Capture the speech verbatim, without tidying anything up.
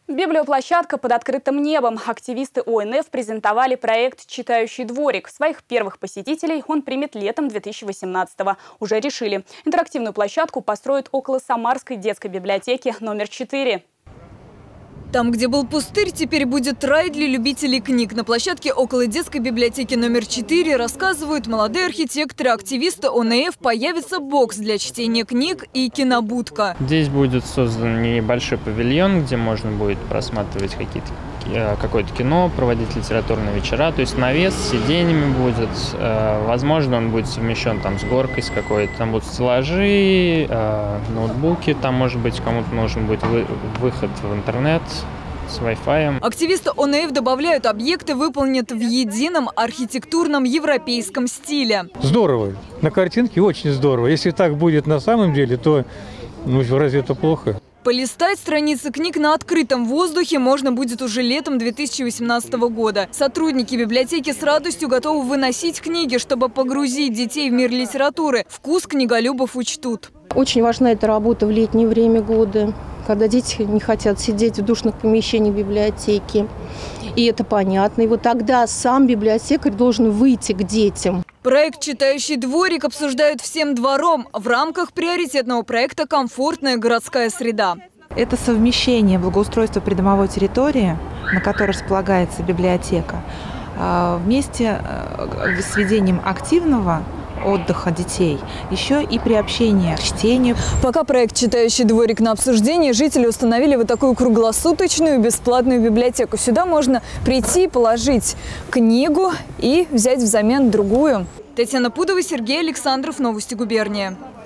Библиоплощадка под открытым небом. Активисты О Н Ф презентовали проект «Читающий дворик». Своих первых посетителей он примет летом две тысячи восемнадцатого. Уже решили. Интерактивную площадку построят около Самарской детской библиотеки номер четыре. Там, где был пустырь, теперь будет рай для любителей книг. На площадке около детской библиотеки номер четыре, рассказывают молодые архитекторы, активисты О Н Ф, появится бокс для чтения книг и кинобудка. Здесь будет создан небольшой павильон, где можно будет просматривать какие-то какое-то кино, проводить литературные вечера. То есть навес с сиденьями будет. Возможно, он будет совмещен там с горкой с какой-то. Там будут стеллажи, ноутбуки. Там, может быть, кому-то нужен будет выход в интернет с Wi-Fi. Активисты О Н Ф добавляют, объекты выполнены в едином архитектурном европейском стиле. Здорово. На картинке очень здорово. Если так будет на самом деле, то ну, разве это плохо? Полистать страницы книг на открытом воздухе можно будет уже летом две тысячи восемнадцатого года. Сотрудники библиотеки с радостью готовы выносить книги, чтобы погрузить детей в мир литературы. Вкус книголюбов учтут. Очень важна эта работа в летнее время года, когда дети не хотят сидеть в душных помещениях библиотеки. И это понятно. И вот тогда сам библиотекарь должен выйти к детям. Проект «Читающий дворик» обсуждают всем двором в рамках приоритетного проекта «Комфортная городская среда». Это совмещение благоустройства придомовой территории, на которой располагается библиотека, вместе с ведением активного отдыха детей, еще и приобщение к чтению. Пока проект «Читающий дворик» на обсуждении, жители установили вот такую круглосуточную бесплатную библиотеку. Сюда можно прийти, положить книгу и взять взамен другую. Татьяна Пудова, Сергей Александров, Новости губернии.